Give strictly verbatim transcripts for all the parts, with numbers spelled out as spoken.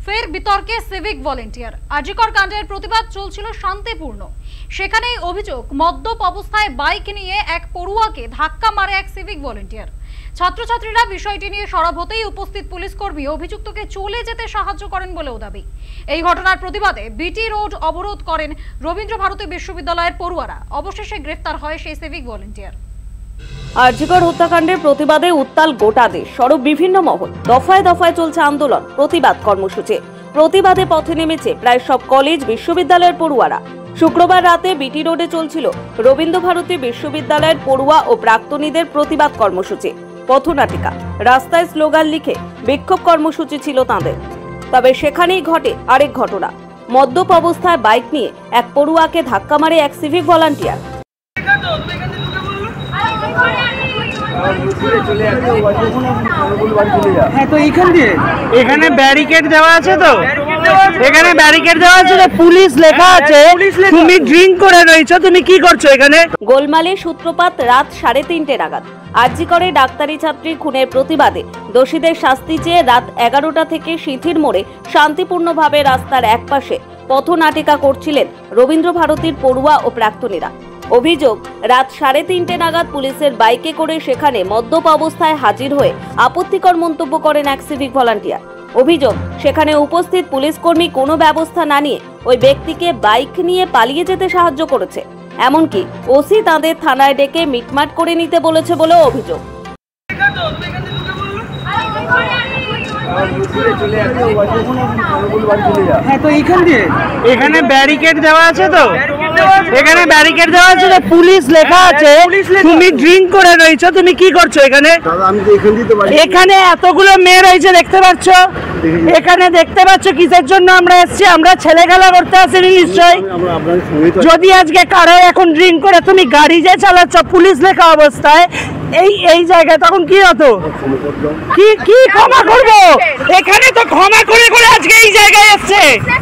ফের বিতর্কে civic volunteer. আজিকর কাণ্ডের প্রতিবাদ চলছিল শান্তিপূর্ণ, সেখানেই অভিযোগ মদ্যপ অবস্থায় বাইক নিয়ে এক পড়ুয়াকে ধাক্কা মারে এক সিভিক ভলেন্টিয়ার। ছাত্রছাত্রীরা বিষয়টি নিয়ে সরব হতেই উপস্থিত পুলিশ কর্মী অভিযুক্তকে চলে যেতে সাহায্য করেন বলেও দাবি। এই ঘটনার প্রতিবাদে বিটি রোড অবরোধ করেন রবীন্দ্র ভারতী বিশ্ববিদ্যালয়ের পড়ুয়ারা। অবশেষে গ্রেফতার হয় সেই সিভিক ভলেন্টিয়ার। আজিকর হত্যাকাণ্ডের প্রতিবাদে উত্তাল গোটা দেশ, সরব বিভিন্ন মহল, দফায় দফায় চলছে আন্দোলন, প্রতিবাদ কর্মসূচি। প্রতিবাদে পথে নেমেছে প্রায় সব কলেজ বিশ্ববিদ্যালয়ের পড়ুয়ারা। শুক্রবার রাতে বিটি রোডে চলছিল রবীন্দ্র ভারতী বিশ্ববিদ্যালয়ের পড়ুয়া ও প্রাক্তনীদের প্রতিবাদ কর্মসূচি। পথনাটিকা, রাস্তায় স্লোগান লিখে বিক্ষোভ কর্মসূচি ছিল তাঁদের। তবে সেখানেই ঘটে আরেক ঘটনা। মদ্যপ অবস্থায় বাইক নিয়ে এক পড়ুয়াকে ধাক্কা মারে এক সিভিক ভলান্টিয়ার। হ্যাঁ, তো এখান দিয়ে এখানে ব্যারিকেড দেওয়া আছে, তো এখানে ব্যারিকেড দেওয়া আছে, তো পুলিশ লেখা আছে। তুমি ড্রিঙ্ক করে রয়েছো, তুমি কি করছো এখানে? গোলমালের সূত্রপাত রাত সাড়ে তিনটে নাগাদ। আজিকরে ডাক্তারি ছাত্রীর খুনের প্রতিবাদে দোষীদের শাস্তি চেয়ে রাত এগারোটা থেকে সিথির মোড়ে শান্তিপূর্ণভাবে রাস্তার একপাশে পথনাটিকা করছিলেন রবীন্দ্র ভারতীর পড়ুয়া ও প্রাক্তনীরা। অভিযোগ, রাত সাড়ে তিনটে নাগাদ পুলিশের বাইকে করে সেখানে মদ্যপ অবস্থায় হাজির হয়ে আপত্তিকর মন্তব্য করেন এক সিভিক ভলান্টিয়ার। অভিযোগ, সেখানে উপস্থিত পুলিশ কর্মী কোনো ব্যবস্থা না নিয়ে ওই ব্যক্তিকে বাইক নিয়ে পালিয়ে যেতে সাহায্য করেছে। এমনকি ওসি তাদের থানায় ডেকে মিটমাট করে নিতে বলেছে বলেও অভিযোগ। হ্যাঁ, তো এখান দিয়ে এখানে ব্যারিকেড দেওয়া আছে, তো এখানে ব্যারিকেড দেওয়া আছে, তো পুলিশ লেখা আছে। তুমি ড্রিঙ্ক করে রয়েছো, তুমি কি করছো এখানে? এখানে এতগুলো মেয়ে রয়েছে, দেখতে পাচ্ছ? এখানে দেখতে পাচ্ছ কিসের জন্য আমরা এসেছি? আমরা ছেলে খেলা করতে আসিনি নিশ্চয়ই। যদি আজকে কারো এখন ড্রিঙ্ক করে তুমি গাড়ি যে চালাচ্ছ পুলিশ লেখা অবস্থায় এই এই জায়গায়, তখন কি হতো? কি কি ক্ষমা করবো? এখানে তো ক্ষমা করে করে আজকে এই জায়গায় এসছে।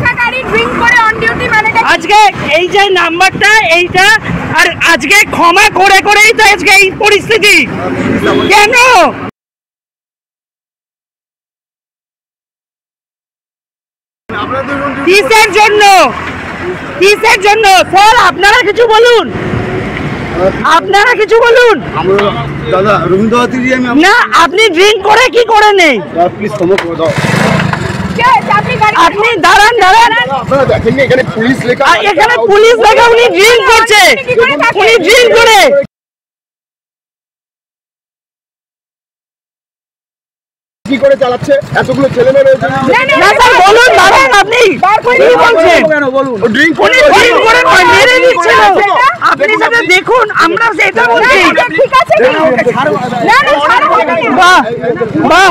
আজকে এই যে নাম্বারটা এইটা, আর আজকে ক্ষমা করে করেই তো আজকে এই পরিস্থিতি। কেন? কিসের জন্য? কিসের জন্য স্যার? আপনারা কিছু বলুন, আপনারা কিছু বলুন। দাদা রবীন্দ্র ভারতী না, আপনি ড্রিঙ্ক করে কি করে নেই? প্লিজ ক্ষমা করে দাও। আপনি দাঁড়ান দাঁড়ান, আপনারা দেখেননি এখানে পুলিশ লেখা? এখানে পুলিশ লেখা, উনি ড্রিঙ্ক করছে, উনি ড্রিঙ্ক করে। কি করে চালাচ্ছে? এতগুলো ছেলে মেয়ে রয়েছে। না স্যার বলুন, দাঁড়ান, আপনি কি বলছেন? কেন বলুন? ড্রিঙ্ক উনি ড্রিঙ্ক করে নয়, মেরে দিচ্ছিল। আপনি সেটা দেখুন, আমরা সেটা বলছি। ঠিক আছে, না না ছাড়ো। বাহ বাহ,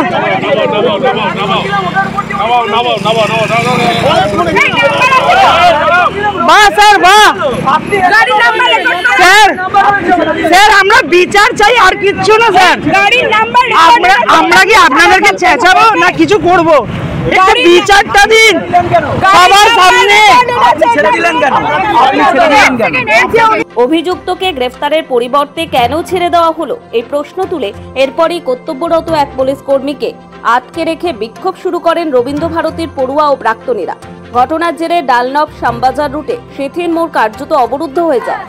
বাহ স্যার, বাহ স্যার। স্যার আমরা বিচার চাই, আর কিচ্ছু না স্যার। আমরা আমরা কি আপনাদেরকে চেঁচাবো না কিছু করবো? একটু বিচারটা দিন সবার সামনে। অভিযুক্তকে গ্রেফতারের পরিবর্তে কেন ছেড়ে দেওয়া হলো এই প্রশ্ন তুলে এরপরই কর্তব্যরত এক পুলিশ কর্মীকে আটকে রেখে বিক্ষোভ শুরু করেন রবীন্দ্র ভারতীর পড়ুয়া ও প্রাক্তনীরা। ঘটনার জেরে ডালনব শ্যামবাজার রুটে সিথির মোড় কার্যত অবরুদ্ধ হয়ে যায়।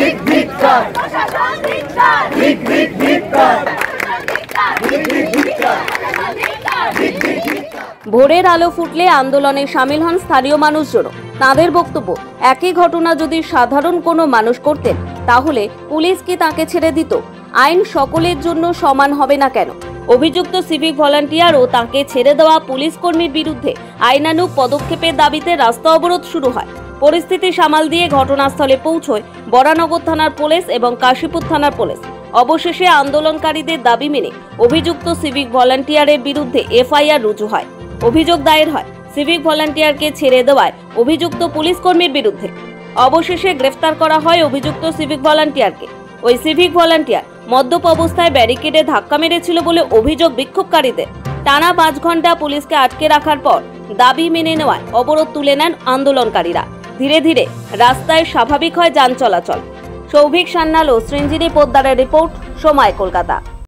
ভোরের আলো ফুটলে আন্দোলনে সামিল হন স্থানীয় মানুষজন। তাঁদের বক্তব্য, একই ঘটনা যদি সাধারণ কোনো মানুষ করতেন তাহলে পুলিশ কি তাকে ছেড়ে দিত? আইন সকলের জন্য সমান হবে না কেন? অভিযুক্ত সিভিক ভলান্টিয়ার ও তাকে ছেড়ে দেওয়া পুলিশ কর্মীর বিরুদ্ধে আইনানুগ পদক্ষেপের দাবিতে রাস্তা অবরোধ শুরু হয়। পরিস্থিতি সামাল দিয়ে ঘটনাস্থলে পৌঁছয় বরানগর থানার পুলিশ এবং কাশীপুর থানার পুলিশ। অবশেষে আন্দোলনকারীদের দাবি মেনে অভিযুক্ত সিভিক ভলান্টিয়ারের বিরুদ্ধে এফআইআর রুজু হয়। অভিযোগ দায়ের হয় সিভিক ভলান্টিয়ারকে ছেড়ে দেওয়ায় অভিযুক্ত পুলিশ কর্মীর বিরুদ্ধে। অবশেষে গ্রেফতার করা হয় অভিযুক্ত সিভিক ভলান্টিয়ারকে। ওই সিভিক ভলান্টিয়ার মদ্যপ অবস্থায় ব্যারিকেডে ধাক্কা মেরেছিল বলে অভিযোগ বিক্ষোভকারীদের। টানা পাঁচ ঘন্টা পুলিশকে আটকে রাখার পর দাবি মেনে নেওয়ায় অবরোধ তুলে নেন আন্দোলনকারীরা। ধীরে ধীরে রাস্তায় স্বাভাবিক হয় যান চলাচল। সৌভিক সান্যাল ও সৃঞ্জিনী পোদ্দারের রিপোর্ট, সময় কলকাতা।